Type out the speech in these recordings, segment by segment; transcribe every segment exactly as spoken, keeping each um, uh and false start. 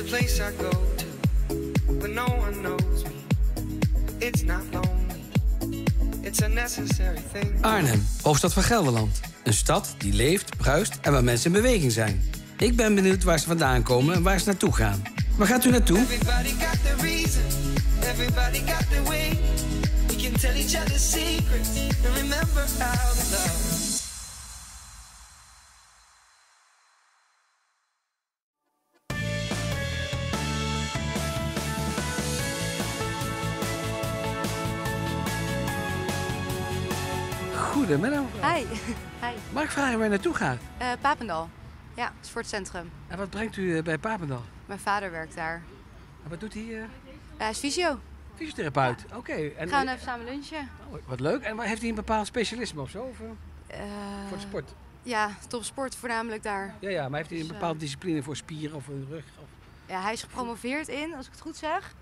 a place I go to when no one knows me. It's not lonely. It's a necessary thing. Arnhem, hoofdstad van Gelderland. Een stad die leeft, bruist en waar mensen in beweging zijn. Ik ben benieuwd waar ze vandaan komen en waar ze naartoe gaan. Waar gaat u naartoe? Everybody got the reason. Everybody got the way. We can tell each other secrets and remember how to love. Goedemiddag. Hi. Hi. Mag ik vragen waar je naartoe gaat? Uh, Papendal. Ja, dat is voor het centrum. En wat brengt u bij Papendal? Mijn vader werkt daar. En wat doet hij? Uh... Hij is fysio. Fysiotherapeut, oké. Okay. En... Gaan we even samen lunchen. Oh, wat leuk. En heeft hij een bepaald specialisme of zo? Of, uh... Uh... Voor de sport? Ja, topsport voornamelijk daar. Ja, ja, maar heeft hij een bepaalde discipline voor spieren of een rug? Of... Ja, hij is gepromoveerd in, als ik het goed zeg,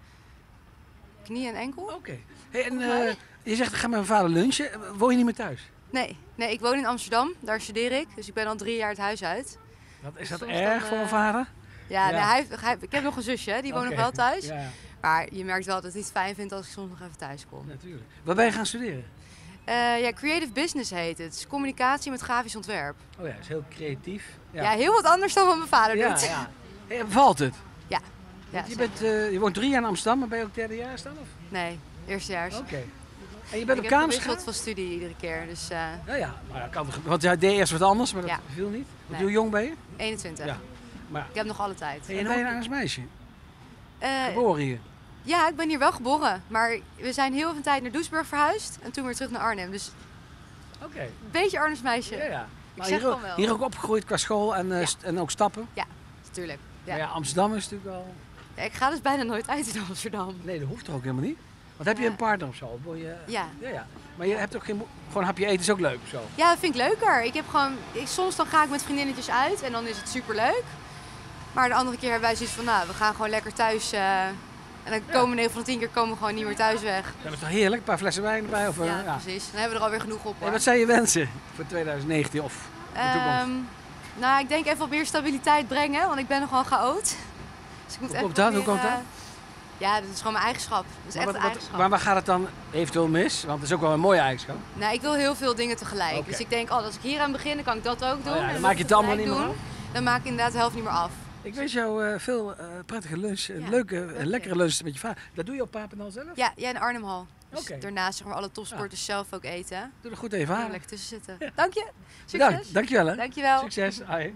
knie en enkel. Oké. Okay. Hey, en uh, je zegt, ga met mijn vader lunchen. Woon je niet meer thuis? Nee, nee, ik woon in Amsterdam, daar studeer ik. Dus ik ben al drie jaar het huis uit. Wat, is dat Soms erg dan, uh... voor mijn vader? Ja, ja. Nee, hij, hij, ik heb nog een zusje, die woont okay. nog wel thuis. Ja. Maar je merkt wel dat hij het fijn vindt als ik soms nog even thuis kom. Natuurlijk. Waar ben je gaan studeren? Uh, ja, creative business heet het. Het is communicatie met grafisch ontwerp. Oh ja, dat is heel creatief. Ja, ja heel wat anders dan wat mijn vader ja, doet. Ja. Hey, bevalt het? Ja. ja je, bent, uh, je woont drie jaar in Amsterdam, maar ben je ook derdejaars dan? Of? Nee, eerstejaars. Oké. Okay. En je bent ik op heb kamers gewisseld van studie iedere keer. Dus, uh... Ja, ja. Maar dat kan, want jij deed eerst wat anders, maar dat ja. viel niet. Nee. Hoe jong ben je? eenentwintig. Ja. Maar... Ik heb nog alle tijd. Hey, en ben je een Arnhems meisje? Uh, Geboren hier? Ja, ik ben hier wel geboren. Maar we zijn heel veel tijd naar Doesburg verhuisd en toen weer terug naar Arnhem. Dus okay. een beetje Arnhems meisje. Ja, ja. Ik maar zeg hier, ook, wel. hier ook opgegroeid qua school en, uh, ja. st en ook stappen? Ja, natuurlijk. Ja. Maar ja, Amsterdam is natuurlijk wel... Ja, ik ga dus bijna nooit uit in Amsterdam. Nee, dat hoeft toch ook helemaal niet? Want heb je ja. een partner of zo? Wil je... Ja. ja, ja. Maar je hebt ook geen... Gewoon hapje eten is ook leuk of zo? Ja, dat vind ik leuker. Ik heb gewoon... Ik, soms dan ga ik met vriendinnetjes uit en dan is het superleuk. Maar de andere keer hebben wij zoiets van, nou, we gaan gewoon lekker thuis... Uh, en dan komen negen van de tien keer komen we gewoon niet meer thuis weg. Ja, dat is toch heerlijk? Een paar flessen wijn erbij? Of, ja, ja, precies. Dan hebben we er alweer genoeg op. Hey, wat zijn je wensen voor twintig negentien of de toekomst? Um, nou, ik denk even wat meer stabiliteit brengen, want ik ben nogal chaot. Dus ik moet Hoe komt dat? Hoe komt dat? Ja, dat is gewoon mijn eigenschap. Dat is maar, echt wat, een eigenschap. Maar waar gaat het dan eventueel mis? Want het is ook wel een mooie eigenschap. Nou, ik wil heel veel dingen tegelijk. Okay. Dus ik denk, oh, als ik hier aan begin, dan kan ik dat ook doen. Oh ja, dan en maak je het allemaal niet meer af? Dan maak ik inderdaad de helft niet meer af. Ik wens jou uh, veel uh, prettige lunch, ja, leuke, uh, lekkere lunch met je vader. Dat doe je op Papendal zelf? Ja, ja in Arnhemhal. Dus okay. daarnaast zeg maar alle topsporters ja. zelf ook eten. Doe er goed even aan. Lekker tussen zitten. Ja. Dank je. Succes. Bedankt. Dankjewel. Hè. Dankjewel. Succes. Hoi.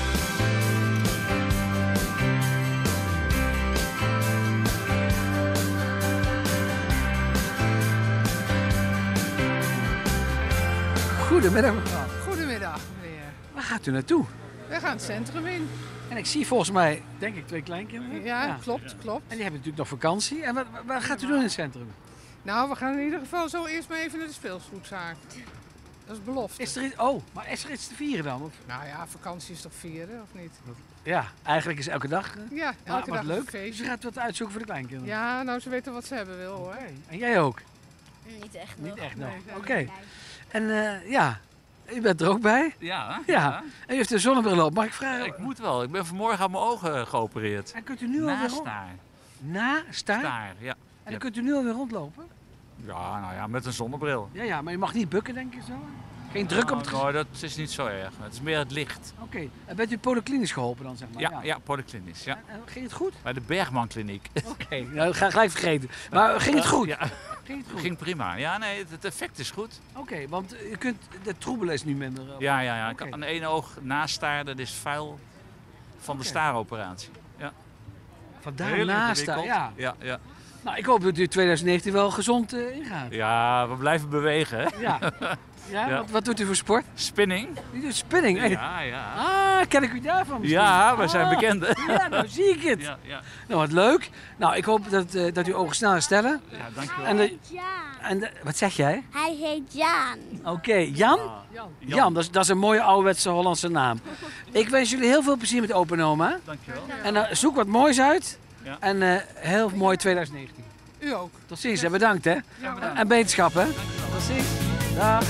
Goedemiddag mevrouw. Goedemiddag meneer. Waar gaat u naartoe? We gaan het centrum in. En ik zie volgens mij, denk ik, twee kleinkinderen. Ja, ja. klopt, klopt. En die hebben natuurlijk nog vakantie. En wat, wat gaat u doen in het centrum? Nou, we gaan in ieder geval zo eerst maar even naar de speelgoedzaak. Dat is belofte. Is er iets, oh, maar is er iets te vieren dan? Of? Nou ja, vakantie is toch vieren, of niet? Ja, eigenlijk is elke dag. Ja, elke maar, dag leuk. een feestje. Dus je gaat wat uitzoeken voor de kleinkinderen? Ja, nou ze weten wat ze hebben wil hoor. Okay. En jij ook? Niet echt nog. Niet echt nog, nee, oké. Okay. En uh, ja, u bent er ook bij? Ja. Ja. ja. En u heeft een zonnebril op, mag ik vragen? Ik moet wel, ik ben vanmorgen aan mijn ogen geopereerd. En kunt u nu Na alweer rond... staar. Na staar? Staar, ja. En dan ja. kunt u nu alweer rondlopen? Ja, nou ja, met een zonnebril. Ja, ja, maar je mag niet bukken denk ik zo? Geen druk nou, op het gezicht? Nou, dat is niet zo erg. Het is meer het licht. Oké. Okay. En bent u polyklinisch geholpen dan, zeg maar? Ja, ja. ja polyklinisch, ja. En, en ging het goed? Bij de Bergman Kliniek. Oké, okay. nou, dat ga ik gelijk vergeten. Maar ging het goed? Ja. Ging het goed? Ging prima. Ja, nee, het effect is goed. Oké, okay, want je kunt, de troebel is nu minder. Of... Ja, ja, ja. Ik okay. kan aan één oog naast staar, dat is vuil van okay. de staaroperatie. Ja. Vandaar naast staar, ja. ja, ja. Nou, ik hoop dat u twintig negentien wel gezond uh, ingaat. Ja, we blijven bewegen, hè? Ja. Ja, ja. Wat, wat doet u voor sport? Spinning. U doet spinning? Ja, ja. Ah, ken ik u daarvan misschien? Ja, we ah. zijn bekenden. Ja, nou zie ik het. Ja, ja. Nou, wat leuk. Nou, ik hoop dat, uh, dat uw ogen snel herstellen. Ja, dankjewel. En Hij de, heet Jan. en de, wat zeg jij? Hij heet Jan. Oké, okay. Jan? Ah, Jan, Jan dat, is, dat is een mooie ouderwetse Hollandse naam. Ik wens jullie heel veel plezier met Open Oma. Dankjewel. En uh, zoek wat moois uit. Ja. En uh, heel mooi twintig negentien. U ook. Tot ziens en bedankt hè. Ja, bedankt. En beterschap hè. Tot ziens. Dag.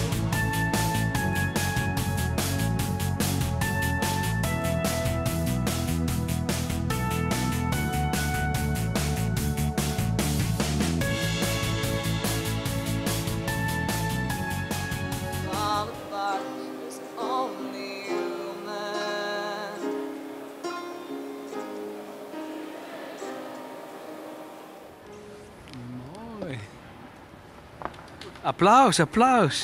Mooi. Applaus, applaus.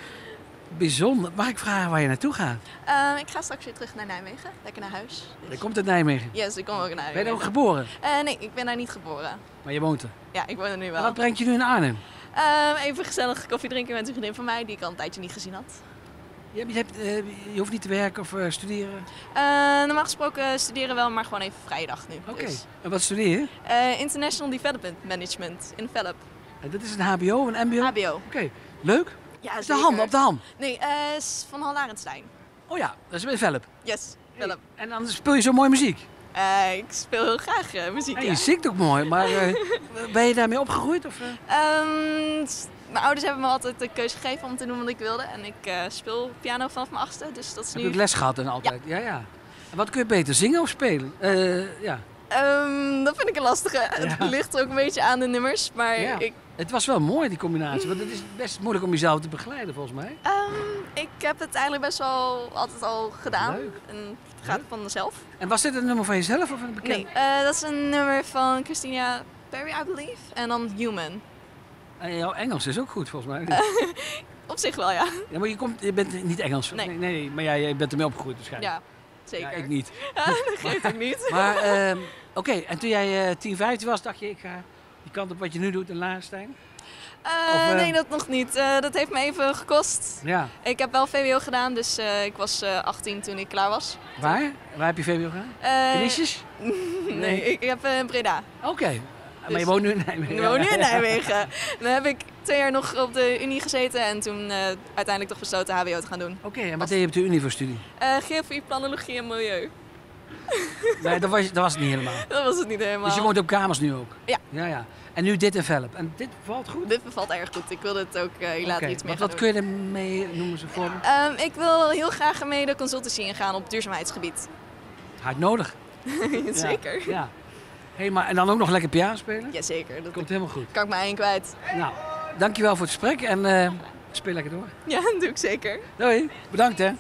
Bijzonder. Mag ik vragen waar je naartoe gaat? Ehm, ik ga straks weer terug naar Nijmegen. Lekker naar huis. Je komt uit Nijmegen. Yes, ik kom ook naar Nijmegen. Ben je er ook geboren? Eh, nee, ik ben daar niet geboren. Maar je woont er. Ja, ik woon er nu En wel. wat brengt je nu in Arnhem? Ehm, even gezellig koffie drinken met een vriendin van mij die ik al een tijdje niet gezien had. Je, hebt- je, hebt, eh, je hoeft niet te werken of eh, studeren? Eh, normaal gesproken studeren wel, maar gewoon even vrije dag nu. Oké. Dus, En wat studeer je? eh, International Development Management in Velp. En dat is een H B O, een M B O? H B O. Oké, leuk. Ja, Is de ham, op de ham. Nee, eh, is van Hal Arenstein. Oh ja, dat is bij Velp. Yes, Velp. En dan speel je zo mooi muziek. Eh, ik speel heel graag eh, muziek, En ja. je zingt ook mooi, maar eh, ben je daarmee opgegroeid? Of, eh? Ehm, s- mijn ouders hebben me altijd de keuze gegeven om te doen wat ik wilde. En ik eh, speel piano vanaf mijn achtste, dus dat is Heb nu... je ook les gehad en altijd? Ja. ja, En wat kun je beter, zingen of spelen? Eh, ja. Ehm, dat vind ik een lastige. Ja. Het ligt er ook een beetje aan de nummers, maar Ja. ik, Het was wel mooi, die combinatie. Want het is best moeilijk om jezelf te begeleiden, volgens mij. ehm, ik heb het eigenlijk best wel altijd al gedaan. Leuk. En het gaat Leuk. van mezelf. En was dit een nummer van jezelf of een bekend? Nee, eh, dat is een nummer van Christina Perry, I believe. En dan Human. En jouw Engels is ook goed, volgens mij. Op zich wel, ja. Ja, maar je, komt, je bent niet Engels. Nee. nee, nee, maar jij, jij bent ermee opgegroeid waarschijnlijk. Ja, zeker. Ja, ik niet. dat geeft ook niet. Maar ehm, oké, en toen jij eh, tien, vijftien was, dacht je, ik ga die kant op wat je nu doet in Laarstein? Eh, Of, eh, nee, dat nog niet. Eh, dat heeft me even gekost. Ja. Ik heb wel V W O gedaan, dus eh, ik was eh, achttien toen ik klaar was. Waar? Waar heb je V W O gedaan? Eh, Canisius? nee, ik heb eh, in Breda. Oké. Maar je Dus- woont nu in Nijmegen. Ik woon nu in Nijmegen. Dan heb ik twee jaar nog op de Unie gezeten en toen eh, uiteindelijk toch besloten H B O te gaan doen. Oké, en wat deed je op de Unie voor studie? Eh geografie, planologie en milieu. Nee, dat was, dat was het niet helemaal. Dat was het niet helemaal. Dus je woont op kamers nu ook? Ja. Ja, ja. En nu dit in Velp. En dit valt goed? Dit bevalt erg goed. Ik wilde het ook eh, hier later Oké, iets meer wat, gaan wat doen. kun je ermee noemen ze voor? Ehm, ik wil heel graag mee de consultancy ingaan op duurzaamheidsgebied. Hard nodig. Zeker. Ja. ja. Hey, maar, en dan ook nog lekker piano spelen? Jazeker, dat Komt helemaal goed. kan ik mijn eigen kwijt. Nou, dankjewel voor het gesprek en eh, speel lekker door. Ja, dat doe ik zeker. Doei, bedankt hè.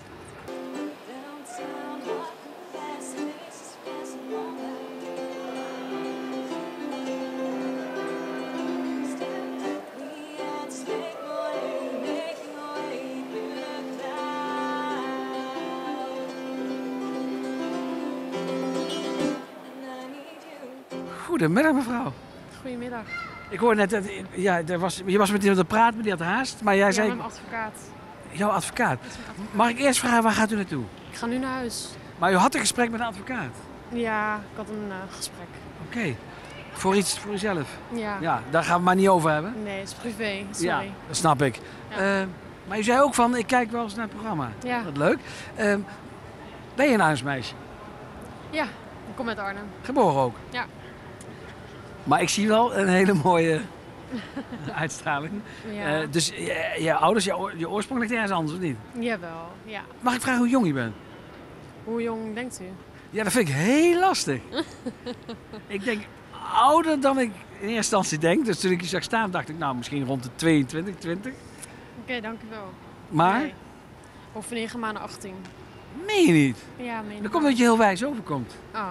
Goedemiddag mevrouw. Goedemiddag. Ik hoor net, dat, ja, er was, je was met iemand aan het praten, maar die had haast. Maar jij Ja, zei, mijn advocaat. jouw advocaat. Mag ik eerst vragen, waar gaat u naartoe? Ik ga nu naar huis. Maar u had een gesprek met een advocaat. Ja, ik had een eh, gesprek. Oké. Voor iets, voor uzelf. Ja. Ja, daar gaan we het maar niet over hebben. Nee, het is privé. Sorry. Ja, dat snap ik. Ja. Eh, maar u zei ook van, ik kijk wel eens naar het programma. Ja. Wat leuk. Eh, ben je een Arnhemsmeisje? Ja, ik kom uit Arnhem. Geboren ook? Ja. Maar ik zie wel een hele mooie uitstraling. Ja. Eh, dus je, je ouders, je, oor- je oorsprong ligt ergens anders, of niet? Jawel, ja. Mag ik vragen hoe jong je bent? Hoe jong denkt u? Ja, dat vind ik heel lastig. Ik denk ouder dan ik in eerste instantie denk. Dus toen ik je zag staan, dacht ik, nou, misschien rond de tweeëntwintig, twintig. Oké, dank u wel. Maar, Nee. Over negen maanden achttien. meen je niet? Ja, meen Dat komt dat je heel wijs overkomt. Oh.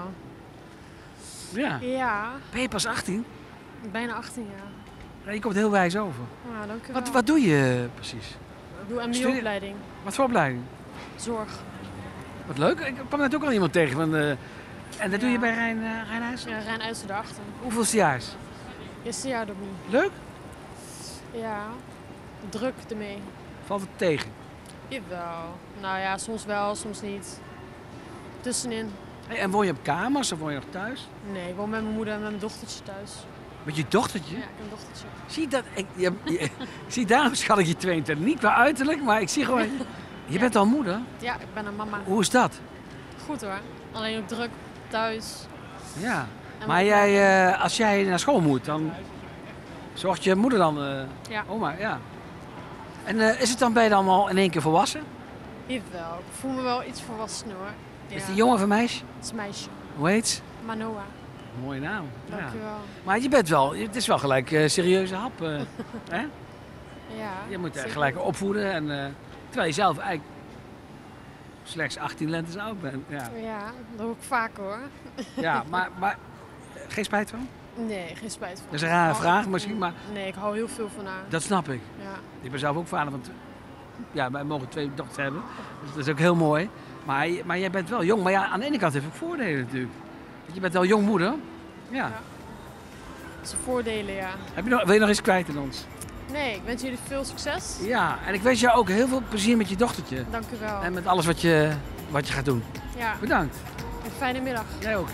Ja. Ja, Ben je pas achttien? bijna achttien jaar. Ja, je komt heel wijs over. Nou, dank u wel. Wat, wat doe je precies? Ik doe een Studeer- mbo-opleiding. Wat voor opleiding? Zorg. Wat leuk. Ik kwam net ook al iemand tegen. Van, eh, en dat doe je Ja. bij Rijn, uh, Rijnhuis? Ja, Rijn uit de achter. Hoeveelste jaars? Eerste jaar doe ik nu. Leuk? Ja, druk ermee. Valt het tegen? Jawel. Nou ja, soms wel, soms niet. Tussenin. Hey, en woon je op kamers of woon je nog thuis? Nee, ik woon met mijn moeder en met mijn dochtertje thuis. Met je dochtertje? Ja, ik heb een dochtertje. Zie dat? Ik, je, je- zie, daarom schat ik je tweeëntwintig. Niet qua uiterlijk, maar ik zie gewoon... Je bent al moeder? Ja, ik ben een mama. Hoe is dat? Goed hoor. Alleen ook druk thuis. Ja. En Maar wat- jij, eh, als jij naar school moet, dan zorgt je moeder dan... eh, Ja. Oma, ja. En eh, is het dan bij dan al in één keer volwassen? Jawel, ik voel me wel iets volwassen hoor. Ja. Is die jongen of een meisje? Het is een meisje. Hoe heet ze? Manoa. Mooie naam. Ja. Dankjewel. Maar je bent wel, het is wel gelijk eh serieuze hap. eh, hè? Ja. Je moet er zeker. gelijk opvoeden. En, eh, terwijl je zelf eigenlijk slechts achttien lentes oud bent. Ja, Ja, dat doe ik vaak hoor. ja maar, maar eh, geen spijt van? Nee, geen spijt van. Dat is een rare Ik hou- vraag misschien, maar Nee, ik hou heel veel van haar. dat snap ik. Ja. Ik ben zelf ook vader van... t- Ja, wij mogen twee dochters hebben. Dus dat is ook heel mooi. Maar, maar jij bent wel jong. Maar ja, aan de ene kant heeft het ook voordelen natuurlijk. Want je bent wel jong moeder. Ja. Ja. Dat zijn voordelen, ja. Heb je nog, wil je nog eens kwijt aan ons? Nee, ik wens jullie veel succes. Ja, en ik wens jou ook heel veel plezier met je dochtertje. Dank u wel. En met alles wat je, wat je gaat doen. Ja, Bedankt. een fijne middag. Jij ook.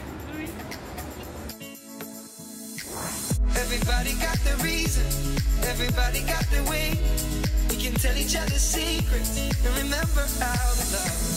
Everybody got the reason, everybody got the way. We can tell each other secrets and remember how to love.